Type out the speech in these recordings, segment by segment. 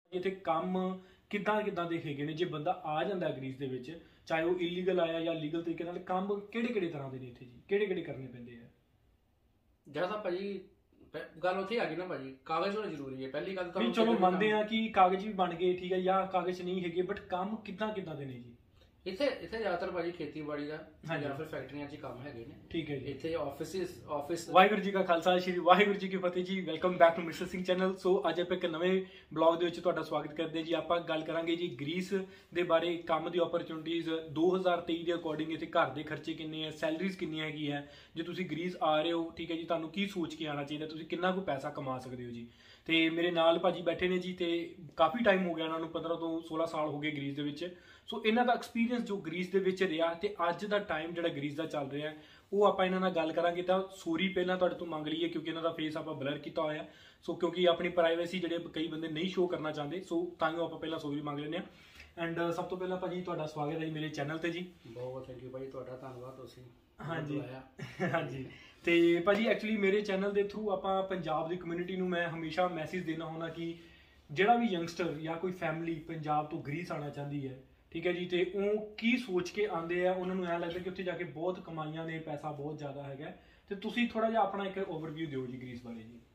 ਇੱਥੇ ਕੰਮ ਕਿੱਦਾਂ ਕਿੱਦਾਂ ਦੇ ਹੈਗੇ ਨੇ ਜੇ ਬੰਦਾ ਆ ਜਾਂਦਾ ਗ੍ਰੀਸ ਦੇ ਵਿੱਚ, ਚਾਹੇ ਉਹ ਇਲੀਗਲ ਆਇਆ ਜਾਂ ਲੀਗਲ ਤਰੀਕੇ ਨਾਲ, ਕੰਮ ਕਿਹੜੇ ਕਿਹੜੇ ਤਰ੍ਹਾਂ ਦੇ ਨੇ ਇੱਥੇ ਜੀ, ਕਿਹੜੇ ਕਿਹੜੇ ਕਰਨੇ ਪੈਂਦੇ ਆ? ਜਿਆਦਾ ਭਾਜੀ ਗੱਲ ਉੱਥੇ ਆ ਗਈ ਨਾ ਭਾਜੀ, ਕਾਗਜ਼ ਹੋਣਾ ਜ਼ਰੂਰੀ ਹੈ ਪਹਿਲੀ ਗੱਲ ਤਾਂ। ਵੀ ਚਲੋ ਮੰਨਦੇ ਆ ਕਿ ਕਾਗਜ਼ ਵੀ ਬਣ ਗਏ, ਠੀਕ ਹੈ, ਜਾਂ ਕਾਗਜ਼ ਨਹੀਂ ਹੈਗੇ, ਬਟ ਕੰਮ ਕਿੱਦਾਂ ਕਿੱਦਾਂ ਦੇ ਨੇ ਜੀ? ਇੱਥੇ ਜ਼ਿਆਦਾਤਰ ਭਾਜੀ ਖੇਤੀਬਾੜੀ ਦਾ ਜਾਂ ਫਿਰ ਫੈਕਟਰੀਆਂ 'ਚ ਕੰਮ ਹੈਗੇ ਨੇ। ਠੀਕ ਹੈ ਜੀ। ਇੱਥੇ ਆਫਿਸ। ਵਾਹਿਗੁਰੂ ਜੀ ਕਾ ਖਾਲਸਾ, ਸ਼੍ਰੀ ਵਾਹਿਗੁਰੂ ਜੀ ਕੀ ਫਤਿਹ ਜੀ। Welcome back to mister Singh channel. So ਅੱਜ ਆਪਾਂ ਇੱਕ ਨਵੇਂ ਬਲੌਗ ਦੇ ਵਿੱਚ ਤੁਹਾਡਾ ਸਵਾਗਤ ਕਰਦੇ ਜੀ। ਆਪਾਂ ਗੱਲ ਕਰਾਂਗੇ ਜੀ ਗ੍ਰੀਸ ਦੇ ਬਾਰੇ, ਕੰਮ ਦੀ ਓਪਰਚੁਨਿਟੀਜ਼ 2023 ਦੇ ਅਕੋਰਡਿੰਗ ਇੱਥੇ ਘਰ ਦੇ ਖਰਚੇ ਕਿੰਨੇ ਆ, ਸੈਲਰੀਜ਼ ਕਿੰਨੀ ਹੈਗੀ ਹੈ, ਜੇ ਤੁਸੀਂ ਗ੍ਰੀਸ ਆ ਰਹੇ ਹੋ, ਠੀਕ ਹੈ ਜੀ, ਤੁਹਾਨੂੰ ਕੀ ਸੋਚ ਕੇ ਆਉਣਾ ਚਾਹੀਦਾ, ਤੁਸੀਂ ਕਿੰਨਾ ਕੁ ਪੈਸਾ ਕਮਾ ਸਕਦੇ ਹੋ ਜੀ। ਤੇ ਮੇਰੇ ਨਾਲ ਭਾਜੀ ਬੈਠੇ ਨੇ ਜੀ, ਤੇ ਕਾਫੀ ਟਾਈਮ ਹੋ ਗਿਆ ਉਹਨਾਂ ਨੂੰ, 15 ਤੋਂ 16 ਸਾਲ ਹੋ ਗਏ ਗ੍ਰੀਸ ਦੇ ਵਿੱਚ। ਸੋ ਇਹਨਾਂ ਦਾ ਐਕਸਪੀਰੀਅੰਸ ਜੋ ਗ੍ਰੀਸ ਦੇ ਵਿੱਚ ਰਿਹਾ ਤੇ ਅੱਜ ਦਾ ਟਾਈਮ ਜਿਹੜਾ ਗ੍ਰੀਸ ਦਾ ਚੱਲ ਰਿਹਾ, ਉਹ ਆਪਾਂ ਇਹਨਾਂ ਨਾਲ ਗੱਲ ਕਰਾਂਗੇ। ਤਾਂ ਸੋਰੀ ਪਹਿਲਾਂ ਤੁਹਾਡੇ ਤੋਂ ਮੰਗ ਲਈਏ ਕਿਉਂਕਿ ਇਹਨਾਂ ਦਾ ਫੇਸ ਆਪਾਂ ਬਲਰ ਕੀਤਾ ਹੋਇਆ, ਸੋ ਕਿਉਂਕਿ ਆਪਣੀ ਪ੍ਰਾਈਵੇਸੀ ਜਿਹੜੇ ਕਈ ਬੰਦੇ ਨਹੀਂ ਸ਼ੋਅ ਕਰਨਾ ਚਾਹੁੰਦੇ, ਸੋ ਤਾਂ ਆਪਾਂ ਪਹਿਲਾਂ ਸੋਰੀ ਮੰਗ ਲੈਂਦੇ ਹਾਂ। ਐਂਡ ਸਭ ਤੋਂ ਪਹਿਲਾਂ ਭਾਜੀ ਤੁਹਾਡਾ ਸਵਾਗਤ ਹੈ ਜੀ ਮੇਰੇ ਚੈਨਲ ਤੇ ਜੀ। ਬਹੁਤ ਥੈਂਕ ਯੂ ਭਾਜੀ, ਤੁਹਾਡਾ ਧੰਨਵਾਦ, ਤੁਸੀਂ ਹਾਂਜੀ ਹਾਂਜੀ। ਤੇ ਭਾਜੀ ਐਕਚੁਅਲੀ ਮੇਰੇ ਚੈਨਲ ਦੇ ਥਰੂ ਆਪਾਂ ਪੰਜਾਬ ਦੀ ਕਮਿਊਨਿਟੀ ਨੂੰ ਮੈਂ ਹਮੇਸ਼ਾ ਮੈਸੇਜ ਦੇਣਾ ਹੁੰਦਾ ਕਿ ਜਿਹੜਾ ਵੀ ਯੰਗਸਟਰ ਜਾਂ ਕੋਈ ਫੈਮਿਲੀ ਪੰਜਾਬ ਤੋਂ ਗ੍ਰੀਸ ਆਉਣਾ ਚਾਹੁੰਦੀ ਹੈ, ਠੀਕ ਹੈ ਜੀ, ਤੇ ਉਹ ਕੀ ਸੋਚ ਕੇ ਆਉਂਦੇ ਆ, ਉਹਨਾਂ ਨੂੰ ਐਂ ਲੱਗਦਾ ਕਿ ਉੱਥੇ ਜਾ ਕੇ ਬਹੁਤ ਕਮਾਈਆਂ ਨੇ, ਪੈਸਾ ਬਹੁਤ ਜ਼ਿਆਦਾ ਹੈਗਾ, ਤੇ ਤੁਸੀਂ ਥੋੜਾ ਜਿਹਾ ਆਪਣਾ ਇੱਕ ਓਵਰਵਿਊ ਦਿਓ ਜੀ ਗ੍ਰੀਸ ਬਾਰੇ ਜੀ।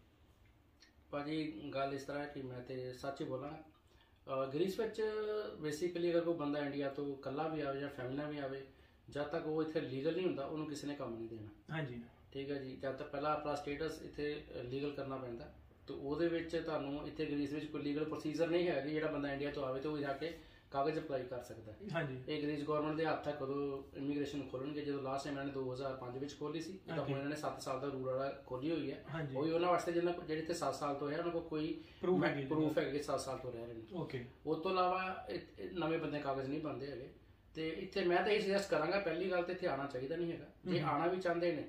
ਭਾਜੀ ਗੱਲ ਇਸ ਤਰ੍ਹਾਂ ਕਿ ਮੈਂ ਤੇ ਸੱਚ ਹੀ ਬੋਲਾਂ, ਗ੍ਰੀਸ ਵਿੱਚ ਬੇਸਿਕਲੀ ਅਗਰ ਕੋਈ ਬੰਦਾ ਇੰਡੀਆ ਤੋਂ ਇਕੱਲਾ ਵੀ ਆਵੇ ਜਾਂ ਫੈਮਿਲੀ ਨਾਲ ਵੀ ਆਵੇ, ਜਦ ਤੱਕ ਉਹ ਇੱਥੇ ਲੀਗਲ ਨਹੀਂ ਹੁੰਦਾ ਉਹਨੂੰ ਕਿਸੇ ਨੇ ਕੰਮ ਨਹੀਂ ਦੇਣਾ। ਹਾਂਜੀ ਠੀਕ ਹੈ ਜੀ। ਜਦ ਤੱਕ ਪਹਿਲਾਂ ਆਪਣਾ ਸਟੇਟਸ ਇੱਥੇ ਲੀਗਲ ਕਰਨਾ ਪੈਂਦਾ, ਤੇ ਉਹਦੇ ਵਿੱਚ ਤੁਹਾਨੂੰ ਇੱਥੇ ਗ੍ਰੀਸ ਵਿੱਚ ਕੋਈ ਲੀਗਲ ਪ੍ਰੋਸੀਜਰ ਨਹੀਂ ਹੈਗਾ ਕਿ ਜਿਹੜਾ ਬੰਦਾ ਇੰਡੀਆ ਤੋਂ ਆਵੇ ਤੇ ਉਹ ਜਾ ਕੇ ਕਾਗਜ਼ ਅਪਲਾਈ ਕਰ ਸਕਦਾ। ਹਾਂਜੀ। ਇਹ ਗ੍ਰੀਸ ਗਵਰਨਮੈਂਟ ਦੇ ਹੱਥ ਹੈ ਕਦੋਂ ਇਮੀਗ੍ਰੇਸ਼ਨ ਖੋਲਣਗੇ। ਜਦੋਂ ਲਾਸਟ ਟਾਈਮ ਇਹਨਾਂ ਨੇ 2005 ਵਿੱਚ ਖੋਲੀ ਸੀ, ਤਾਂ ਹੁਣ ਇਹਨਾਂ ਨੇ 7 ਸਾਲ ਦਾ ਰੂਲ ਵਾਲਾ ਖੋਲੀ ਹੋਈ ਹੈ। ਉਹੀ ਉਹਨਾਂ ਵਾਸਤੇ ਜਿਹੜੇ ਇੱਥੇ 7 ਸਾਲ ਤੋਂ ਹੈ ਉਹਨਾਂ ਕੋਲ ਕੋਈ ਪ੍ਰੂਫ ਹੈ ਕਿ 7 ਸਾਲ ਤੋਂ ਰਹਿ ਰਹੇ ਨੇ। ਓਕੇ। ਉਸ ਤੋਂ ਇਲਾਵਾ ਨਵੇਂ ਬੰਦੇ ਕਾਗਜ਼ ਨਹੀਂ ਬਣਦੇ ਹੈਗੇ। ਤੇ ਇੱਥੇ ਮੈਂ ਤਾਂ ਇਹ ਸੁਜੈਸਟ ਕਰਾਂਗਾ, ਪਹਿਲੀ ਗੱਲ ਤੇ ਇੱਥੇ ਆਉਣਾ ਚਾਹੀਦਾ ਨਹੀਂ ਹੈਗਾ। ਜੇ ਆਉਣਾ ਵੀ ਚਾਹੁੰਦੇ ਨੇ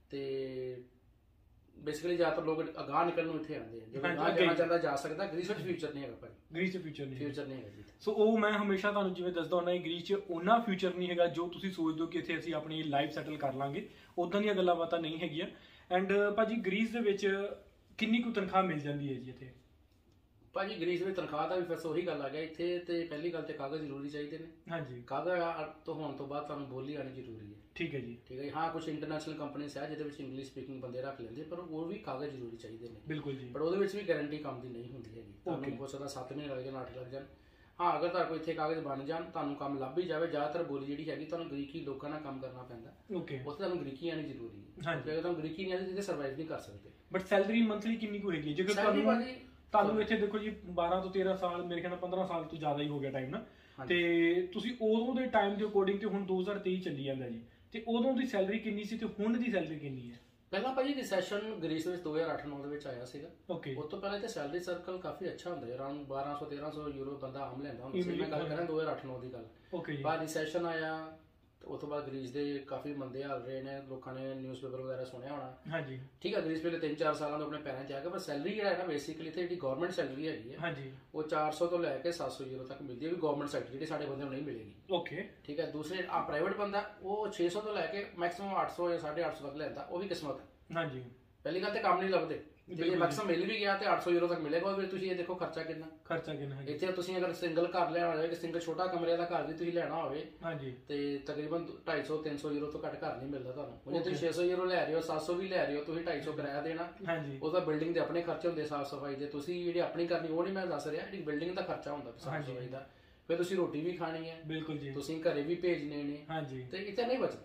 ਤੇ ਬੇਸਿਕਲੀ ਜ਼ਿਆਦਾਤਰ ਲੋਕ ਅਗਾਂਹ ਨਿਕਲਣ ਨੂੰ ਇੱਥੇ ਆਉਂਦੇ ਆ। ਜੇ ਅਗਾਂਹ ਜਾਣਾ ਚਾਹੁੰਦਾ ਜਾ ਸਕਦਾ। ਗ੍ਰੀਸ ਵਿੱਚ ਫਿਊਚਰ ਨਹੀਂ ਹੈਗਾ ਭਾਈ, ਗ੍ਰੀਸ 'ਚ ਫਿਊਚਰ ਨਹੀਂ ਹੈਗਾ ਜੀ। ਸੋ ਉਹ ਮੈਂ ਹਮੇਸ਼ਾ ਤੁਹਾਨੂੰ ਜਿਵੇਂ ਦੱਸਦਾ ਹੁੰਦਾ, ਗ੍ਰੀਸ 'ਚ ਉਹਨਾਂ ਫਿਊਚਰ ਨਹੀਂ ਹੈਗਾ ਜੋ ਤੁਸੀਂ ਸੋਚਦੇ ਹੋ ਕਿ ਇੱਥੇ ਅਸੀਂ ਆਪਣੀ ਲਾਈਫ ਸੈਟਲ ਕਰ ਲਾਂਗੇ, ਉੱਦਾਂ ਦੀਆਂ ਗੱਲਾਂ ਬਾਤਾਂ ਨਹੀਂ ਹੈਗੀਆਂ। ਐਂਡ ਭਾਜੀ ਗ੍ਰੀਸ ਦੇ ਵਿੱਚ ਕਿੰਨੀ ਕੁ ਤਨਖਾਹ ਮਿਲ ਜਾਂਦੀ ਹੈ ਜੀ ਇੱਥੇ? ਭਾਜੀ ਗ੍ਰੀਸ ਵਿੱਚ ਤਨਖਾਹ ਦਾ ਵੀ ਫਿਰ ਉਹੀ ਗੱਲ ਆ ਗਿਆ ਇੱਥੇ, ਤੇ ਪਹਿਲੀ ਗੱਲ ਤੇ ਕਾਗਜ਼ ਜ਼ਰੂਰੀ ਚਾਹੀਦੇ ਨੇ। ਹਾਂਜੀ। ਕਾਗਜ਼ ਤੋਂ ਹੋਣ ਤੋਂ ਬਾਅਦ ਤੁਹਾਨੂੰ ਬੋਲੀ ਆਣੀ ਜ਼ਰੂਰੀ ਹੈ। ਠੀਕ ਹੈ ਜੀ। ਠੀਕ ਹੈ ਜੀ। ਹਾਂ, ਕੁਝ ਇੰਟਰਨੈਸ਼ਨਲ ਕੰਪਨੀਜ਼ ਹੈ ਜਿਹਦੇ ਵਿੱਚ ਇੰਗਲਿਸ਼ ਸਪੀਕਿੰਗ ਬੰਦੇ ਰੱਖ ਲੈਂਦੇ, ਪਰ ਉਹ ਵੀ ਕਾਗਜ਼ ਜ਼ਰੂਰੀ ਚਾਹੀਦੇ ਨੇ। ਬਿਲਕੁਲ ਜੀ। ਪਰ ਉਹਦੇ ਵਿੱਚ ਵੀ ਗਾਰੰਟੀ ਕੰਮ ਦੀ ਨਹੀਂ ਹੁੰਦੀ ਹੈਗੀ। ਤੁਹਾਨੂੰ ਹੋ ਸਕਦਾ 7 ਮਹੀਨੇ ਲੱਗ ਜਾਣ, 8 ਲੱਗ ਜਾਣ। ਹਾਂ, ਅਗਰ ਤੁਹਾਡੇ ਕੋਲ ਇੱਥੇ ਕਾਗਜ਼ ਬਣ ਜਾਣ, ਤੁਹਾਨੂੰ ਕੰਮ ਲੱਭ ਹੀ ਜਾਵੇ। ਜ਼ਿਆਦਾਤਰ ਬੋਲੀ ਜਿਹੜੀ ਹੈਗੀ ਤੁਹਾਨੂੰ ਗ੍ਰੀਕੀ ਲੋਕਾਂ ਨਾਲ ਕੰਮ ਕਰਨਾ ਪੈਂਦਾ। ਓਕੇ। ਉੱਥੇ ਤੁਹਾਨੂੰ ਗ੍ਰੀਕੀ ਆਣੀ ਜ਼ਰੂਰੀ ਹੈ। ਅਗਰ ਤੁਹਾਨੂੰ ਗ੍ਰੀਕੀ ਨਹੀਂ ਆਉਂਦੀ ਤੇ ਸਰਵਾਈਵ ਨਹੀਂ ਕਰ ਸਕਦੇ। ਬਟ ਸੈਲਰੀ ਮੰਥਲੀ ਕਿੰਨੀ ਕੁ ਹੈਗੀ? ਜੇਕਰ ਤੁਹਾਨੂੰ ਇੱਥੇ ਦੇਖੋ ਜੀ 12 ਤੋਂ 13 ਸਾਲ, ਮੇਰੇ ਖਿਆਲ ਨਾਲ 15 ਸਾਲ ਤੋਂ ਜ਼ਿਆਦਾ ਹੀ ਹੋ ਗਿਆ ਟਾਈਮ ਨਾ, ਤੇ ਤੁਸੀਂ ਉਦੋਂ ਦੇ ਟਾਈਮ ਦੇ ਅਕੋਰਡਿੰਗ ਤੇ ਹੁਣ 2023 ਚੱਲੀ ਜਾਂਦਾ ਜੀ, ਤੇ ਉਦੋਂ ਦੀ ਸੈਲਰੀ ਕਿੰਨੀ ਸੀ ਤੇ ਹੁਣ ਦੀ ਸੈਲਰੀ ਕਿੰਨੀ ਹੈ? ਪਹਿਲਾਂ ਭਾਜੀ ਰਿਸੈਸ਼ਨ ਗ੍ਰੀਸ ਵਿੱਚ 2008-9 ਦੇ ਵਿੱਚ ਆਇਆ ਸੀਗਾ। ਓਕੇ। ਉਸ ਤੋਂ ਪਹਿਲਾਂ ਤੇ ਸੈਲਰੀ ਸਰਕਲ ਕਾਫੀ ਅੱਛਾ ਹੁੰਦਾ ਹੈ, ਅਰਾਊਂਡ 1200-1300 ਯੂਰੋ ਬੰਦਾ ਆਮ ਲੈਂਦਾ ਹੁੰਦਾ ਸੀ। ਮੈਂ ਗੱਲ ਕਰਾਂ 2008-9 ਦੀ ਗੱਲ। ਓਕੇ ਜੀ। ਬਾਅਦ ਰਿਸੈਸ਼ਨ ਆਇਆ, ਉਸ ਤੋਂ ਬਾਅਦ ਗ੍ਰੀਸ ਦੇ ਕਾਫੀ ਮੰਦੇ ਹਾਲ ਰਹੇ ਨੇ, ਲੋਕਾਂ ਨੇ ਨਿਊਜ਼ਪੇਪਰ ਵਗੈਰਾ ਸੁਣਿਆ ਹੋਣਾ। ਹਾਂਜੀ। ਠੀਕ ਹੈ। ਗ੍ਰੀਸ ਪਹਿਲੇ 3-4 ਸਾਲਾਂ ਤੋਂ ਆਪਣੇ ਪੈਰਾਂ 'ਚ ਆ ਗਿਆ, ਪਰ ਸੈਲਰੀ ਜਿਹੜਾ ਹੈ ਨਾ ਬੇਸਿਕਲੀ ਇੱਥੇ ਜਿਹੜੀ ਗਵਰਨਮੈਂਟ ਸੈਲਰੀ ਹੈਗੀ ਹੈ, ਹਾਂਜੀ, ਉਹ 400 ਤੋਂ ਲੈ ਕੇ 700 ਯੂਰੋ ਤੱਕ ਮਿਲਦੀ ਹੈ, ਵੀ ਗਵਰਨਮੈਂਟ ਸੈਕਟਰ ਜਿਹੜੀ ਸਾਡੇ ਬੰਦੇ ਨੂੰ ਨਹੀਂ ਮਿਲੇਗੀ। ਓਕੇ। ਠੀਕ ਹੈ। ਦੂਸਰੇ ਪ੍ਰਾਈਵੇਟ ਬੰਦਾ ਉਹ 600 ਤੋਂ ਲੈ ਕੇ ਮੈਕਸਿਮਮ 800 ਜਾਂ 850 ਤੱਕ ਲੈਂਦਾ, ਉਹ ਵੀ ਕਿਸਮਤ ਹੈ। ਹਾਂਜੀ। ਪਹਿਲੀ ਗੱਲ ਤੇ ਕੰਮ ਨਹੀਂ ਲੱਭਦੇ। ਜੇ ਮੈਕਸਿਮਮ ਮਿਲ ਵੀ ਗਿਆ ਤੇ 800 ਯੂਰੋ ਤੱਕ ਮਿਲੇਗਾ। ਫਿਰ ਤੁਸੀਂ ਇਹ ਦੇਖੋ ਖਰਚਾ ਕਿੰਨਾ ਹੈ ਇੱਥੇ। ਤੁਸੀਂ ਅਗਰ ਸਿੰਗਲ ਘਰ ਲੈਣਾ ਹੋਵੇ, ਸਿੰਗਲ ਛੋਟਾ ਕਮਰੇ ਦਾ ਘਰ ਵੀ ਤੁਸੀਂ ਲੈਣਾ ਹੋਵੇ, ਹਾਂਜੀ, ਤੇ ਤਕਰੀਬਨ 250-300 ਯੂਰੋ ਤੋਂ ਘੱਟ ਘਰ ਨਹੀਂ ਮਿਲਦਾ ਤੁਹਾਨੂੰ। ਜੇ ਤੁਸੀਂ 600 ਯੂਰੋ ਲੈ ਰਹੇ ਹੋ, 700 ਵੀ ਲੈ ਰਹੇ ਹੋ, ਤੁਸੀਂ 250 ਕਿਰਾਇਆ ਦੇਣਾ। ਹਾਂਜੀ। ਉਹਦਾ ਬਿਲਡਿੰਗ ਦੇ ਆਪਣੇ ਖਰਚੇ ਹੁੰਦੇ, ਸਾਫ ਸਫਾਈ ਦੇ। ਤੁਸੀਂ ਜਿਹੜੀ ਆਪਣੀ ਕਰਨੀ ਉਹ ਨਹੀਂ ਮੈਂ ਦੱਸ ਰਿਹਾ, ਜਿਹੜੀ ਬਿਲਡਿੰਗ ਦਾ ਖਰਚਾ ਹੁੰਦਾ ਸਾਫ ਸਫਾਈ ਦਾ। ਫਿਰ ਤੁਸੀਂ ਰੋਟੀ ਵੀ ਖਾਣੀ ਹੈ। ਬਿਲਕੁਲ ਜੀ। ਤੁਸੀਂ ਘਰੇ ਵੀ ਭੇਜਣੇ ਨੇ। ਹਾਂਜੀ। ਤੇ ਇੱਥੇ ਨਹੀਂ ਬਚਦਾ।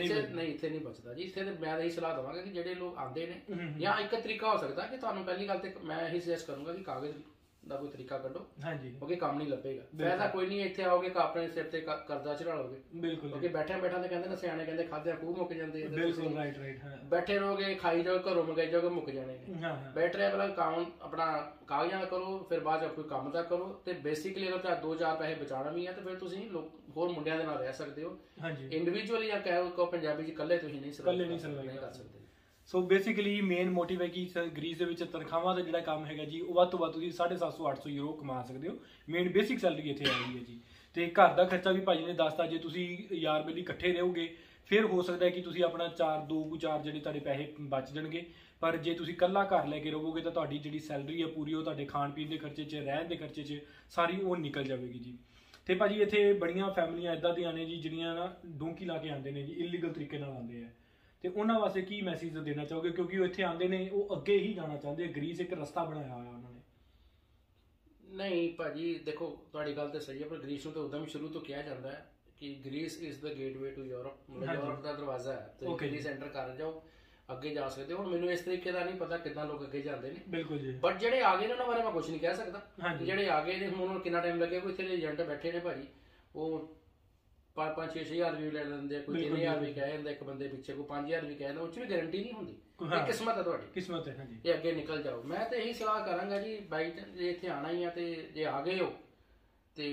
ਇੱਥੇ ਨਹੀਂ ਬਚਦਾ ਜੀ। ਇੱਥੇ ਮੈਂ ਇਹੀ ਸਲਾਹ ਦਵਾਂਗਾ ਕਿ ਜਿਹੜੇ ਲੋਕ ਆਉਂਦੇ ਨੇ, ਜਾਂ ਇੱਕ ਤਰੀਕਾ ਹੋ ਸਕਦਾ ਕਿ ਤੁਹਾਨੂੰ ਪਹਿਲੀ ਗੱਲ ਤੇ ਮੈਂ ਇਹੀ ਸੁਜੈਸਟ ਕਰੂੰਗਾ ਕਿ ਕਾਗਜ਼ ਦਾ ਕੋਈ ਤਰੀਕਾ ਕੱਢੋ। ਹਾਂਜੀ। ਕਿਉਂਕਿ ਕੰਮ ਨਹੀਂ ਲੱਭੇਗਾ। ਫਾਇਦਾ ਕੋਈ ਨਹੀਂ। ਇੱਥੇ ਆਓਗੇ ਆਪਣੇ ਸਿਰ ਤੇ ਕਰਜ਼ਾ ਚੜਾ ਲਓਗੇ। ਬਿਲਕੁਲ। ਕਿਉਂਕਿ ਬੈਠਿਆਂ ਤੇ ਕਹਿੰਦੇ ਨਾ ਸਿਆਣੇ ਕਹਿੰਦੇ ਖਾਦਿਆਂ ਖੂਹ ਮੁੱਕ ਜਾਂਦੇ ਆ। ਬਿਲਕੁਲ ਰਾਈਟ। ਬੈਠੇ ਰਹੋਗੇ, ਖਾਈ ਜਾਓ, ਘਰੋਂ ਮੰਗਾਈ ਜਾਓਗੇ, ਮੁੱਕ ਜਾਣੇ ਨੇ। ਬੈਠ ਰਿਹਾ ਪਹਿਲਾਂ ਕੰਮ ਆਪਣਾ ਕਾਗਜ਼ਾਂ ਦਾ ਕਰੋ, ਫਿਰ ਬਾਅਦ ਚ ਕੋਈ ਕੰਮ ਦਾ ਕਰੋ। ਤੇ ਬੇਸਿਕਲੀ ਅਗਰ ਤੁਹਾਡੇ 2-4 ਪੈਸੇ ਬਚਾਉਣਾ ਵੀ ਹੈ ਤੇ ਫਿਰ ਤੁਸੀਂ ਹੋਰ ਮੁੰਡਿਆਂ ਦੇ ਨਾਲ ਰਹਿ ਸਕਦੇ ਹੋ। ਹਾਂਜੀ। ਇੰਡੀਵਿਜੂਅਲੀ ਜਾਂ ਕਹੋ ਪੰਜਾਬੀ ਚ ਇਕੱਲੇ ਤੁਸੀਂ ਨਹੀਂ ਸਰਵਾਈਵ ਕਰ ਸਕਦੇ। ਸੋ ਬੇਸਿਕਲੀ ਮੇਨ ਮੋਟਿਵ ਹੈ ਕਿ ਗ੍ਰੀਸ ਦੇ ਵਿੱਚ ਤਨਖਾਹਾਂ ਦਾ ਜਿਹੜਾ ਕੰਮ ਹੈਗਾ ਜੀ, ਉਹ ਵੱਧ ਤੋਂ ਵੱਧ ਤੁਸੀਂ 750-800 ਯੂਰੋ ਕਮਾ ਸਕਦੇ ਹੋ। ਮੇਨ ਬੇਸਿਕ ਸੈਲਰੀ ਇੱਥੇ ਆਉਂਦੀ ਹੈ ਜੀ। ਤੇ ਘਰ ਦਾ ਖਰਚਾ ਵੀ ਭਾਜੀ ਨੇ ਦੱਸਤਾ, ਜੇ ਤੁਸੀਂ ਯਾਰ ਬੇਲੀ ਇਕੱਠੇ ਰਹੋਗੇ ਫਿਰ ਹੋ ਸਕਦਾ ਹੈ ਕਿ ਤੁਸੀਂ ਆਪਣਾ 4 ਜਿਹੜੇ ਤੁਹਾਡੇ ਪੈਸੇ ਬਚ ਜਾਣਗੇ, ਪਰ ਜੇ ਤੁਸੀਂ ਇਕੱਲਾ ਘਰ ਲੈ ਕੇ ਰਹੋਗੇ ਤਾਂ ਤੁਹਾਡੀ ਜਿਹੜੀ ਸੈਲਰੀ ਹੈ ਪੂਰੀ ਉਹ ਤੁਹਾਡੇ ਖਾਣ ਪੀਣ ਦੇ ਖਰਚੇ 'ਚ, ਰਹਿਣ ਦੇ ਖਰਚੇ 'ਚ ਸਾਰੀ ਉਹ ਨਿਕਲ ਜਾਵੇਗੀ ਜੀ। ਤੇ ਭਾਜੀ ਇੱਥੇ ਬੜੀਆਂ ਫੈਮਲੀਆਂ ਇਦਾਂ ਦੀਆਂ ਨੇ ਜੀ ਜਿਹੜੀਆਂ ਨਾ ਡੋਂਕੀ ਲਾ ਕੇ ਆਉਂਦੇ ਨੇ ਜੀ, ਇਲੀਗਲ ਤਰੀਕੇ ਨਾਲ ਆਉਂਦੇ ਆ, ਤੇ ਉਹਨਾਂ ਵਾਸਤੇ ਕੀ ਮੈਸੇਜ ਦੇਣਾ ਚਾਹੋਗੇ? ਕਿਉਂਕਿ ਉਹ ਇੱਥੇ ਆਉਂਦੇ ਨੇ, ਉਹ ਅੱਗੇ ਹੀ ਜਾਣਾ ਚਾਹੁੰਦੇ ਆ, ਗ੍ਰੀਸ ਇੱਕ ਰਸਤਾ ਬਣਾਇਆ ਹੋਇਆ ਉਹਨਾਂ ਨੇ। ਨਹੀਂ ਭਾਜੀ ਦੇਖੋ, ਤੁਹਾਡੀ ਗੱਲ ਤੇ ਸਹੀ ਹੈ, ਪਰ ਗ੍ਰੀਸ ਨੂੰ ਤਾਂ ਉਦਾਂ ਵੀ ਸ਼ੁਰੂ ਤੋਂ ਕਿਹਾ ਜਾਂਦਾ ਹੈ ਕਿ Greece is the gateway to Europe, ਮਤਲਬ ਯੂਰਪ ਦਾ ਦਰਵਾਜ਼ਾ ਹੈ, ਤੁਸੀਂ ਗ੍ਰੀਸ ਐਂਟਰ ਕਰ ਜਾਓ, ਅੱਗੇ ਜਾ ਸਕਦੇ ਹੋ। ਹੁਣ ਮੈਨੂੰ ਇਸ ਤਰੀਕੇ ਦਾ ਨਹੀਂ ਪਤਾ ਕਿੱਦਾਂ ਲੋਕ ਅੱਗੇ ਜਾਂਦੇ ਨੇ, ਬਿਲਕੁਲ ਜੀ, ਬਟ ਜਿਹੜੇ ਆ ਗਏ ਨੇ ਉਹਨਾਂ ਬਾਰੇ ਮੈਂ ਕੁਝ ਨਹੀਂ ਕਹਿ ਸਕਦਾ। ਜਿਹੜੇ ਆ ਗਏ ਨੇ ਹੁਣ ਉਹਨਾਂ ਨੂੰ ਕਿੰਨਾ ਟਾਈਮ ਲੱਗਿਆ, ਕੋਈ ਇੱਥੇ ਏਜੰਟ ਬੈਠੇ ਨੇ ਭਾਜੀ, ਉਹ 5-6 ਹਜ਼ਾਰ ਵੀ ਲੈ ਲੈਂਦੇ ਆ, ਕੋਈ 3,000 ਵੀ ਕਹਿ ਜਾਂਦਾ ਇੱਕ ਬੰਦੇ ਪਿੱਛੇ, ਕੋਈ 5,000 ਵੀ ਕਹਿ ਜਾਂਦਾ, ਉਹ 'ਚ ਵੀ ਗਾਰੰਟੀ ਨਹੀਂ ਹੁੰਦੀ। ਇਹ ਕਿਸਮਤ ਹੈ ਤੁਹਾਡੀ, ਕਿਸਮਤ ਹੈ ਹਾਂਜੀ, ਇਹ ਅੱਗੇ ਨਿਕਲ ਜਾਓ। ਮੈਂ ਤਾਂ ਇਹੀ ਸਲਾਹ ਕਰਾਂਗਾ ਜੀ, ਬਾਈ ਜੇ ਇੱਥੇ ਆਣਾ ਹੀ ਆ ਤੇ ਜੇ ਆ ਗਏ ਹੋ ਤੇ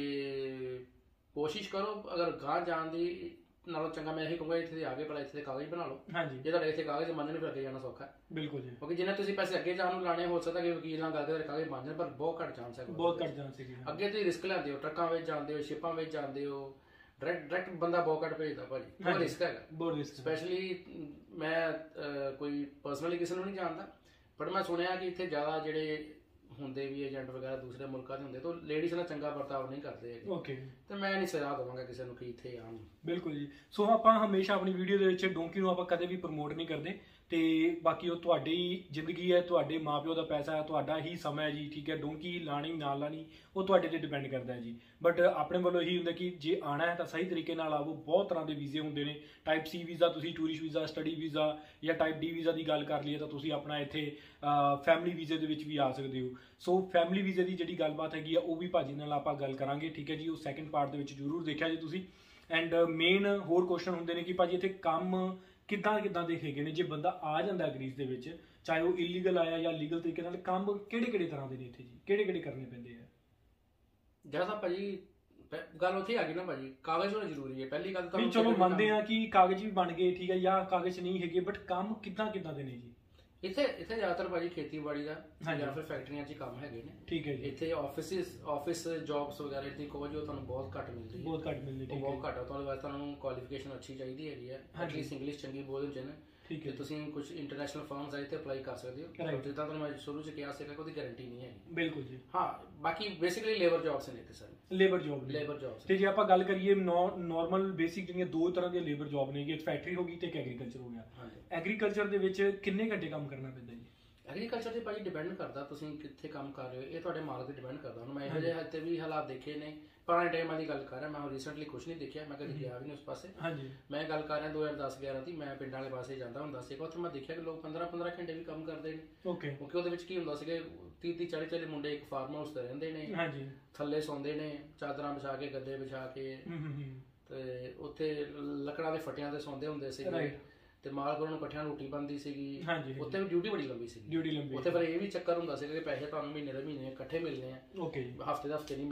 ਕੋਸ਼ਿਸ਼ ਕਰੋ, ਅਗਰ ਗਾਂ ਜਾਣ ਦੀ ਨਾਲੋਂ ਚੰਗਾ ਮੈਂ ਇਹੀ ਕਹੂੰਗਾ ਇੱਥੇ ਆ ਗਏ ਪਹਿਲਾਂ ਇੱਥੇ ਦੇ ਕਾਗਜ਼ ਬਣਾ ਲਓ। ਹਾਂਜੀ, ਜੇ ਤੁਹਾਡੇ ਇੱਥੇ ਕਾਗਜ਼ ਬਣ ਜਾਣ ਫਿਰ ਅੱਗੇ ਜਾਣਾ ਸੌਖਾ ਹੈ। ਬਿਲਕੁਲ ਜੀ, ਕਿਉਂਕਿ ਜਿੰਨੇ ਤੁਸੀਂ ਪੈਸੇ ਅੱਗੇ ਜਾਣ ਨੂੰ ਲਾਣੇ, ਹੋ ਸਕਦਾ ਕਿ ਵਕੀਲ ਨਾਲ ਗੱਲ ਕਰਕੇ ਕਾਗਜ਼ ਬਣ ਜਾਣ, ਪਰ ਬਹੁਤ ਘੱਟ ਚਾਂਸ ਹੈ, ਬਹੁਤ ਘੱਟ ਚਾਂਸ ਹੈ। ਅੱਗੇ ਤੁਸੀਂ ਰਿਸਕ ਲੈਂਦੇ ਹੋ, ਟਰੱਕਾਂ ਵਿੱਚ ਜਾਂਦੇ ਹੋ, ਸ਼ਿਪਾਂ ਵਿੱਚ ਜਾਂਦੇ ਹੋ, ਡਾਇਰੈਕਟ ਬੰਦਾ ਬਹੁਤ ਘੱਟ ਭੇਜਦਾ ਭਾਜੀ, ਬਹੁਤ ਰਿਸਕ ਹੈਗਾ, ਬਹੁਤ ਰਿਸਕ। ਸਪੈਸ਼ਲੀ ਮੈਂ ਕੋਈ ਪਰਸਨਲੀ ਕਿਸੇ ਨੂੰ ਨਹੀਂ ਜਾਣਦਾ, ਬਟ ਮੈਂ ਸੁਣਿਆ ਕਿ ਇੱਥੇ ਜ਼ਿਆਦਾ ਜਿਹੜੇ ਹੁੰਦੇ ਵੀ ਏਜੰਟ ਵਗੈਰਾ ਦੂਸਰੇ ਮੁਲਕਾਂ ਦੇ ਹੁੰਦੇ ਤਾਂ ਲੇਡੀਜ਼ ਨਾਲ ਚੰਗਾ ਵਰਤਾਵ ਨਹੀਂ ਕਰਦੇ ਹੈਗੇ। ਓਕੇ, ਤੇ ਮੈਂ ਨਹੀਂ ਸਲਾਹ ਦਵਾਂਗਾ ਕਿਸੇ ਨੂੰ ਕਿ ਇੱਥੇ ਆਉਣ। ਬਿਲਕੁਲ ਜੀ, ਸੋ ਆਪਾਂ ਹਮੇਸ਼ਾ ਆਪਣੀ ਵੀਡੀਓ ਦੇ ਵਿੱਚ ਡੋਂਕੀ ਨੂੰ ਆਪਾਂ ਕਦੇ ਵੀ ਪ੍ਰਮੋਟ ਨਹੀਂ ਕਰਦੇ, ਤੇ ਬਾਕੀ ਉਹ ਤੁਹਾਡੀ ਜ਼ਿੰਦਗੀ ਹੈ, ਤੁਹਾਡੇ ਮਾਪਿਓ ਦਾ ਪੈਸਾ ਹੈ, ਤੁਹਾਡਾ ਹੀ ਸਮਾਂ ਹੈ ਜੀ, ਠੀਕ ਹੈ। ਡੋਂਕੀ ਲਾਣੀ ਨਾ ਲਾਣੀ ਉਹ ਤੁਹਾਡੇ ਤੇ ਡਿਪੈਂਡ ਕਰਦਾ ਹੈ ਜੀ, ਬਟ ਆਪਣੇ ਵੱਲੋਂ ਇਹੀ ਹੁੰਦਾ ਕਿ ਜੇ ਆਉਣਾ ਹੈ ਤਾਂ ਸਹੀ ਤਰੀਕੇ ਨਾਲ ਆਵੋ। ਬਹੁਤ ਤਰ੍ਹਾਂ ਦੇ ਵੀਜ਼ੇ ਹੁੰਦੇ ਨੇ, ਟਾਈਪ C ਵੀਜ਼ਾ, ਤੁਸੀਂ ਟੂਰਿਸਟ ਵੀਜ਼ਾ, ਸਟੱਡੀ ਵੀਜ਼ਾ, ਜਾਂ ਟਾਈਪ D ਵੀਜ਼ਾ ਦੀ ਗੱਲ ਕਰ ਲਈਏ ਤਾਂ ਤੁਸੀਂ ਆਪਣਾ ਇੱਥੇ ਫੈਮਿਲੀ ਵੀਜ਼ੇ ਦੇ ਵਿੱਚ ਵੀ ਆ ਸਕਦੇ ਹੋ। ਸੋ ਫੈਮਿਲੀ ਵੀਜ਼ੇ ਦੀ ਜਿਹੜੀ ਗੱਲਬਾਤ ਹੈਗੀ ਆ ਉਹ ਵੀ ਭਾਜੀ ਨਾਲ ਆਪਾਂ ਗੱਲ ਕਰਾਂਗੇ, ਠੀਕ ਹੈ ਜੀ, ਉਹ ਸੈਕਿੰਡ ਪਾਰਟ ਦੇ ਵਿੱਚ ਜ਼ਰੂਰ ਦੇਖਿਆ ਜੀ ਤੁਸੀਂ। ਐਂਡ ਮੇਨ ਹੋਰ ਕੁਐਸਚਨ ਹੁੰਦੇ ਨੇ ਕਿ ਭਾਜੀ ਇੱਥੇ ਕੰਮ ਕਿੱਦਾਂ ਦੇ ਹੈਗੇ ਨੇ, ਜੇ ਬੰਦਾ ਆ ਜਾਂਦਾ ਗ੍ਰੀਸ ਦੇ ਵਿੱਚ, ਚਾਹੇ ਉਹ ਇਲੀਗਲ ਆਇਆ ਜਾਂ ਲੀਗਲ ਤਰੀਕੇ ਨਾਲ, ਕੰਮ ਕਿਹੜੇ ਤਰ੍ਹਾਂ ਦੇ ਨੇ ਇੱਥੇ ਜੀ, ਕਿਹੜੇ ਕਰਨੇ ਪੈਂਦੇ ਆ? ਜਿਆਦਾ ਭਾਜੀ ਗੱਲ ਉੱਥੇ ਆ ਗਈ ਨਾ ਭਾਜੀ, ਕਾਗਜ਼ ਹੋਣਾ ਜ਼ਰੂਰੀ ਹੈ ਪਹਿਲੀ ਗੱਲ ਤਾਂ। ਨਹੀਂ ਚਲੋ ਮੰਨਦੇ ਆ ਕਿ ਕਾਗਜ਼ ਵੀ ਬਣ ਗਏ, ਠੀਕ ਹੈ, ਜਾਂ ਕਾਗਜ਼ ਨਹੀਂ ਹੈਗੇ, ਬਟ ਕੰਮ ਕਿੱਦਾਂ ਦੇ ਨੇ ਜੀ ਇੱਥੇ ਜ਼ਿਆਦਾਤਰ ਭਾਜੀ? ਖੇਤੀਬਾੜੀ ਦਾ ਜਾਂ ਫਿਰ ਫੈਕਟਰੀਆਂ 'ਚ ਕੰਮ ਹੈਗੇ ਨੇ, ਠੀਕ ਹੈ ਜੀ। ਇੱਥੇ ਆਫਿਸ ਜੌਬਸ ਵਗੈਰਾ ਇੱਥੇ ਕਹੋ ਜੋ ਤੁਹਾਨੂੰ ਬਹੁਤ ਘੱਟ ਮਿਲਦੀ ਹੈ, ਬਹੁਤ ਘੱਟ ਤੁਹਾਡੇ ਵਾਸਤੇ ਤੁਹਾਨੂੰ ਕੁਆਲੀਫਿਕੇਸ਼ਨ ਅੱਛੀ ਚਾਹੀਦੀ ਹੈਗੀ ਹੈ, ਐਟਲੀਸਟ ਇੰਗਲਿਸ਼ ਚੰਗੀ ਬੋਲਣ ਚ ਨਾ, ਠੀਕ ਹੈ। ਤੁਸੀਂ ਕੁਝ ਇੰਟਰਨੈਸ਼ਨਲ ਫਰਮਸ ਆਏ ਤੇ ਅਪਲਾਈ ਕਰ ਸਕਦੇ ਹੋ, ਜਿੱਦਾਂ ਤੁਹਾਨੂੰ ਮੈਂ ਸ਼ੁਰੂ 'ਚ ਕਿਹਾ ਸੀਗਾ, ਕੋਈ ਗਾਰੰਟੀ ਨਹੀਂ ਹੈ। ਬਿਲਕੁਲ ਜੀ, ਹਾਂ। ਬਾਕੀ ਬੇਸਿਕਲੀ ਲੇਬਰ ਜੌਬਸ ਨੇ ਇੱਥੇ ਸਾਰੇ, ਲੇਬਰ ਜੌਬਸ। ਤੇ ਜੇ ਆਪਾਂ ਗੱਲ ਕਰੀਏ ਨਾਰਮਲ ਬੇਸਿਕ ਜਿਹੜੀਆਂ ਦੋ ਤਰ੍ਹਾਂ ਦੀਆਂ ਲੇਬਰ ਜੌਬ ਨੇ, ਇੱਕ ਫੈਕਟਰੀ ਹੋ ਗਈ ਤੇ ਇੱਕ ਐਗਰੀਕਲਚਰ ਹੋ ਗਿਆ। ਐਗਰੀਕਲਚਰ ਦੇ ਵਿੱਚ ਕਿੰਨੇ ਘੰਟੇ ਕੰਮ ਕਰਨਾ ਪੈਂਦਾ ਜੀ? ਐਗਰੀਕਲਚਰ ਤੇ ਭਾਜੀ ਡਿਪੈਂਡ ਕਰਦਾ ਤੁਸੀਂ ਕਿੱਥੇ ਕੰਮ ਕਰ ਰਹੇ ਹੋ, ਇਹ ਤੁਹਾਡੇ ਮਾਲਕ ਤੇ ਡਿਪੈਂਡ ਕਰਦਾ। ਹੁਣ ਮੈਂ ਇਹੋ ਜਿਹੇ ਇੱਥੇ ਵੀ ਹਾਲਾਤ ਦੇਖੇ ਨੇ, ਪੁਰਾਣੇ ਟਾਈਮਾਂ ਦੀ ਗੱਲ ਕਰ ਰਿਹਾ, ਮੈਂ ਰੀਸੈਂਟਲੀ ਕੁਝ ਨਹੀਂ ਦੇਖਿਆ, ਮੈਂ ਕਦੇ ਗਿਆ ਵੀ ਨਹੀਂ ਉਸ ਪਾਸੇ। ਮੈਂ ਗੱਲ ਕਰ ਰਿਹਾ 2010-11 ਦੀ, ਮੈਂ ਪਿੰਡਾਂ ਵਾਲੇ ਪਾਸੇ ਜਾਂਦਾ ਹੁੰਦਾ ਸੀਗਾ, ਉੱਥੇ ਮੈਂ ਦੇਖਿਆ ਕਿ ਲੋਕ 15-15 ਘੰਟੇ ਵੀ ਕੰਮ ਕਰਦੇ ਨੇ। ਕਿਉਂਕਿ ਉਹਦੇ ਵਿੱਚ ਕੀ ਹੁੰਦਾ ਸੀਗਾ, 30-40 ਮੁੰਡੇ ਇੱਕ ਫਾਰਮ ਹਾਊਸ ਤੇ ਰਹਿੰਦੇ ਨੇ, ਥੱਲੇ ਸੌਂਦੇ ਨੇ ਚਾਦਰਾਂ ਵਿਛਾ ਕੇ, ਗੱਦੇ ਵਿਛਾ ਕੇ, ਤੇ ਉੱਥੇ ਲੱਕੜਾਂ ਦੇ ਫੱਟਿਆਂ ਤੇ ਸੌਂਦੇ ਹੁੰਦੇ ਸੀਗੇ, ਤੇ ਮਾਲਕ ਉਹਨਾਂ ਨੂੰ ਇਕੱਠਿਆਂ ਰੋਟੀ ਬਣਦੀ ਸੀਗੀ। ਉੱਥੇ ਵੀ ਡਿਊਟੀ ਬੜੀ ਲੰਬੀ ਸੀ, ਉੱਥੇ ਪਰ ਇਹ ਵੀ ਚੱਕਰ ਹੁੰਦਾ ਸੀਗਾ ਕਿ ਪੈਸੇ ਤੁਹਾਨੂੰ ਮਹੀਨੇ ਦੇ ਮਹੀਨੇ ਇਕੱਠੇ ਮਿਲਣੇ ਆ, ਹਫਤੇ ਦੇ ਹਫਤੇ ਨਹੀਂ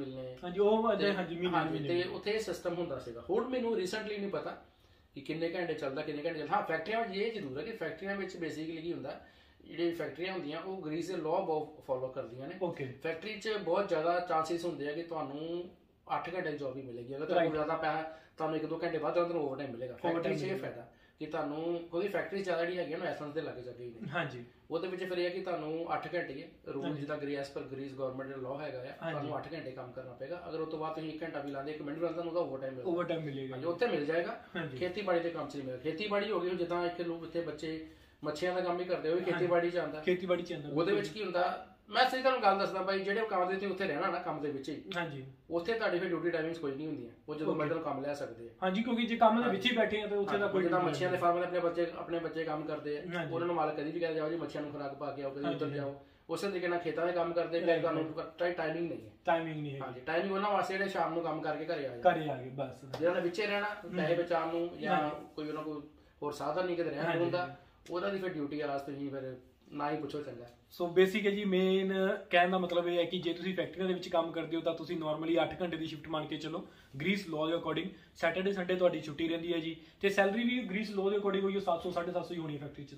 ਮਿਲਣੇ, ਤੇ ਉੱਥੇ ਇਹ ਸਿਸਟਮ ਹੁੰਦਾ ਸੀਗਾ। ਹੁਣ ਮੈਨੂੰ ਰੀਸੈਂਟਲੀ ਨਹੀਂ ਪਤਾ ਕਿ ਕਿੰਨੇ ਘੰਟੇ ਚੱਲਦਾ, ਕਿੰਨੇ ਘੰਟੇ ਚੱਲਦਾ। ਹਾਂ, ਫੈਕਟਰੀਆਂ ਵਿੱਚ ਇਹ ਜ਼ਰੂਰ ਹੈ ਕਿ ਫੈਕਟਰੀਆਂ ਵਿੱਚ ਬੇਸਿਕਲੀ ਕੀ ਹੁੰਦਾ, ਜਿਹੜੀ ਫੈਕਟਰੀਆਂ ਹੁੰਦੀਆਂ ਉਹ ਗ੍ਰੀਸ ਦੇ ਲਾਅ ਬਹੁਤ ਫੋਲੋ ਕਰਦੀਆਂ ਨੇ। ਫੈਕਟਰੀ 'ਚ ਬਹੁਤ ਜ਼ਿਆਦਾ ਚਾਂਸਿਸ ਹੁੰਦੇ ਆ ਕਿ ਤੁਹਾਨੂੰ 8 ਘੰਟੇ ਦੀ ਜੌਬ ਹੀ ਮਿਲੇਗੀ, ਅਗਰ ਤੁਹਾਨੂੰ ਜ਼ਿਆਦਾ ਪੈਸਾ, ਤੁਹਾਨੂੰ 1-2 ਘੰਟੇ ਬਾਅਦ ਤੁਹਾਨੂੰ ਓਵਰ ਟਾਈਮ ਮਿਲੇਗਾ। ਫੈਕਟਰੀ 'ਚ ਇਹ ਫਾਇਦਾ ਕਿ ਤੁਹਾਨੂੰ ਕੋਈ ਫੈਕਟਰੀ ਜ਼ਿਆਦਾ ਜਿਹੜੀ ਹੈਗੀ ਨਾ ਐਸੈਂਸ ਦੇ ਲੱਗੇ ਜਾਂਦੀ ਨੇ, ਹਾਂਜੀ, ਉਹਦੇ ਵਿੱਚ ਫਿਰ ਇਹ ਹੈ ਕਿ ਤੁਹਾਨੂੰ 8 ਘੰਟੇ ਰੂਲ ਜਿੱਦਾਂ ਐਸ ਪਰ ਗ੍ਰੀਸ ਗਵਰਨਮੈਂਟ ਦਾ ਲਾਅ ਹੈਗਾ ਆ, ਤੁਹਾਨੂੰ 8 ਘੰਟੇ ਕੰਮ ਕਰਨਾ ਪਏਗਾ। ਅਗਰ ਉਸ ਤੋਂ ਬਾਅਦ ਤੁਸੀਂ 1 ਘੰਟਾ ਵੀ ਲਾਉਂਦੇ, 1 ਮਿੰਟ ਵੀ ਲਾਉਂਦੇ, ਉਹਦਾ ਓਵਰ ਟਾਈਮ ਮਿਲੇਗਾ, ਉੱਥੇ ਮਿਲ ਜਾਏਗਾ। ਖੇਤੀਬਾੜੀ ਦੇ ਕੰਮ 'ਚ ਨਹੀਂ ਮਿਲੇਗਾ। ਖੇਤੀਬਾੜੀ ਹੋ ਗਈ, ਜਿੱਦਾਂ ਇੱਥੇ ਲੋਕ ਇੱਥੇ ਬੱਚੇ ਮੱਛੀਆਂ ਦਾ ਕੰਮ ਵੀ ਕਰਦੇ, ਉਹ ਵੀ ਖੇਤੀਬਾੜੀ 'ਚ ਆਉਂਦਾ। ਉਹਦੇ ਵਿੱਚ ਕੀ ਹੁੰਦਾ, ਮੈਂ ਸਹੀ ਤੁਹਾਨੂੰ ਗੱਲ ਦੱਸਦਾ ਬਾਈ, ਜਿਹੜੇ ਕੰਮ ਦੇ ਉੱਥੇ ਰਹਿਣਾ ਨਾ ਕੰਮ ਦੇ ਵਿੱਚ ਹੀ, ਹਾਂਜੀ, ਉੱਥੇ ਤੁਹਾਡੀ ਫਿਰ ਡਿਊਟੀ ਟਾਈਮਿੰਗਸ ਕੋਈ ਨਹੀਂ ਹੁੰਦੀਆਂ, ਉਹ ਜਦੋਂ ਮਰਜ਼ੀ ਕੰਮ ਲੈ ਸਕਦੇ ਆ। ਹਾਂਜੀ, ਕਿਉਂਕਿ ਜੇ ਕੰਮ ਦੇ ਵਿੱਚ ਹੀ ਬੈਠੇ ਆ ਤਾਂ ਉੱਥੇ ਦਾ ਕੋਈ, ਜਿੱਦਾਂ ਮੱਛੀਆਂ ਦੇ ਫਾਰਮ ਦੇ ਆਪਣੇ ਬੱਚੇ ਕੰਮ ਕਰਦੇ ਆ, ਉਹਨਾਂ ਨੂੰ ਮਾਲਕ ਕਦੀ ਵੀ ਕਹਿੰਦਾ ਜਾਓ ਜੀ ਮੱਛੀਆਂ ਨੂੰ ਖੁਰਾਕ ਪਾ ਕੇ ਆਓ, ਕਦੀ ਉੱਧਰ ਜਾਓ। ਉਸੇ ਤਰੀਕੇ ਨਾਲ ਖੇਤਾਂ ਦੇ ਕੰਮ ਕਰਦੇ, ਫਿਰ ਤੁਹਾਨੂੰ ਟਾਈਮਿੰਗ ਨਹੀਂ ਹੈ। ਹਾਂਜੀ, ਟਾਈਮਿੰਗ ਉਹਨਾਂ ਵਾਸਤੇ ਜਿਹੜੇ ਸ਼ਾਮ ਨੂੰ ਕੰਮ ਕਰਕੇ ਘਰੇ ਆ ਗਏ ਬਸ। ਜਿਹਨਾਂ ਨੇ ਵਿੱਚੇ ਰਹਿਣਾ, ਪੈਸੇ ਬਚਾਉਣ ਨੂੰ, ਜਾਂ ਕੋਈ ਉਹਨਾਂ ਕੋਲ ਹੋਰ ਸਾਧਨ ਨਹੀਂ ਕਿਤੇ ਰਹਿਣ ਹੁੰਦਾ, ਉਹਨਾਂ ਦੀ ਫਿਰ ਡਿਊਟੀ ਵਾਸਤੇ ਤੁਸੀਂ ਫਿਰ ਨਾ ਹੀ ਪੁੱਛੋ ਚੰਗਾ। ਸੋ ਬੇਸਿਕ ਹੈ ਜੀ, ਮੇਨ ਕਹਿਣ ਦਾ ਮਤਲਬ ਇਹ ਹੈ ਕਿ ਜੇ ਤੁਸੀਂ ਫੈਕਟਰੀਆਂ ਦੇ ਵਿੱਚ ਕੰਮ ਕਰਦੇ ਹੋ ਤਾਂ ਤੁਸੀਂ ਨਾਰਮਲੀ 8 ਘੰਟੇ ਦੀ ਸ਼ਿਫਟ ਮੰਨ ਕੇ ਚੱਲੋ ਗ੍ਰੀਸ ਲਾਅ ਦੇ ਅਕੋਰਡਿੰਗ। ਸੈਟਰਡੇ ਸੰਡੇ ਤੁਹਾਡੀ ਛੁੱਟੀ ਰਹਿੰਦੀ ਹੈ ਜੀ, ਤੇ ਸੈਲਰੀ ਵੀ ਗ੍ਰੀਸ ਲਾਅ ਦੇ ਅਕੋਰਡਿੰਗ ਹੋਈ 700-750 ਹੀ ਹੋਣੀ ਹੈ ਫੈਕਟਰੀ 'ਚ ਤਾਂ।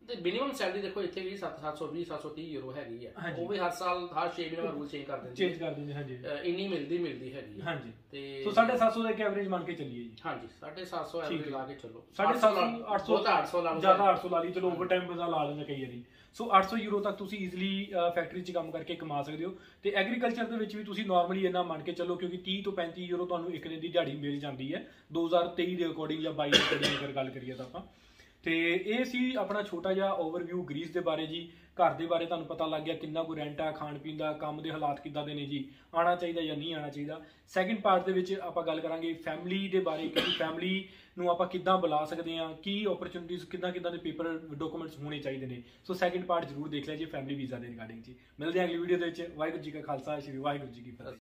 ਤੇ ਮਿਨੀਮਮ ਸੈਲਰੀ ਦੇਖੋ ਇੱਥੇ ਵੀ 720 730 ਯੂਰੋ ਹੈਗੀ ਆ, ਉਹ ਵੀ ਹਰ ਸਾਲ ਹਰ 6 ਮਹੀਨੇ ਬਾਅਦ ਰੂਲ ਚੇਂਜ ਕਰ ਦਿੰਦੇ ਹਾਂਜੀ। ਇੰਨੀ ਮਿਲਦੀ ਹੈਗੀ ਹਾਂਜੀ। ਤੇ ਸੋ 750 ਦਾ ਇੱਕ ਐਵਰੇਜ ਮੰਨ ਕੇ ਚੱਲੀਏ ਜੀ। ਹਾਂਜੀ 750 ਐਵਰੇਜ ਲਾ ਕੇ ਚੱਲੋ, 750 800 ਲਾ ਲਓ, ਜ਼ਿਆਦਾ 800 ਲਾ ਲਈ, ਚਲੋ ਓਵਰ ਟਾਈਮ ਬਜ਼ਾ ਲਾ ਲੈਂਦੇ ਕਈ ਵਾਰੀ। ਸੋ 800 ਯੂਰੋ ਤੱਕ ਤੁਸੀਂ ਈਜ਼ੀਲੀ ਫੈਕਟਰੀ 'ਚ ਕੰਮ ਕਰਕੇ ਕਮਾ ਸਕਦੇ ਹੋ। ਤੇ ਐਗਰੀਕਲਚਰ ਦੇ ਵਿੱਚ ਵੀ ਤੁਸੀਂ ਨਾਰਮਲੀ ਇੰਨਾ ਮੰਨ ਕੇ ਚੱਲੋ, ਕਿਉਂਕਿ 30 ਤੋਂ 35 ਯੂਰੋ ਤੁਹਾਨੂੰ ਇੱਕ ਦਿਨ ਦੀ ਦਿਹਾੜੀ ਮਿਲ ਜਾਂਦੀ ਹੈ 2023 ਦੇ ਅਕੋਰਡਿੰਗ ਜਾਂ 22 ਦੇ ਅਕੋਰਡਿੰਗ ਅਗਰ ਗੱਲ ਕਰੀਏ ਤਾਂ ਆਪਾਂ। ਤੇ ਇਹ ਸੀ ਆਪਣਾ ਛੋਟਾ ਜਿਹਾ ਓਵਰਵਿਊ ਗ੍ਰੀਸ ਦੇ ਬਾਰੇ ਜੀ। ਘਰ ਦੇ ਬਾਰੇ ਤੁਹਾਨੂੰ ਪਤਾ ਲੱਗ ਗਿਆ ਕਿੰਨਾ ਕੁ ਰੈਂਟ ਆ, ਖਾਣ ਪੀਣ ਦਾ, ਕੰਮ ਦੇ ਹਾਲਾਤ ਕਿੱਦਾਂ ਦੇ ਨੇ ਜੀ, ਆਉਣਾ ਚਾਹੀਦਾ ਜਾਂ ਨਹੀਂ ਆਉਣਾ ਚਾਹੀਦਾ। ਸੈਕਿੰਡ ਪਾਰਟ ਦੇ ਵਿੱਚ ਆਪਾਂ ਗੱਲ ਕਰਾਂਗੇ ਫੈਮਿਲੀ ਦੇ ਬਾਰੇ, ਕਿ ਫੈਮਿਲੀ ਨੂੰ ਆਪਾਂ ਕਿੱਦਾਂ ਬੁਲਾ ਸਕਦੇ ਹਾਂ, ਕੀ ਓਪਰਚੁਨਿਟੀਜ਼, ਕਿੱਦਾਂ ਦੇ ਪੇਪਰ ਡਾਕੂਮੈਂਟਸ ਹੋਣੇ ਚਾਹੀਦੇ ਨੇ। ਸੋ ਸੈਕਿੰਡ ਪਾਰਟ ਜ਼ਰੂਰ ਦੇਖ ਲਿਆ ਜੀ ਫੈਮਿਲੀ ਵੀਜ਼ਾ ਦੇ ਰਿਗਾਰਡਿੰਗ ਜੀ। ਮਿਲਦੇ ਹਾਂ ਅਗਲੀ ਵੀਡੀਓ ਦੇ ਵਿੱਚ। ਵਾਹਿਗੁਰੂ ਜੀ ਕਾ ਖਾਲਸਾ, ਸ਼੍ਰੀ ਵਾਹਿਗੁਰੂ ਜੀ ਕੀ ਫਤਿਹ।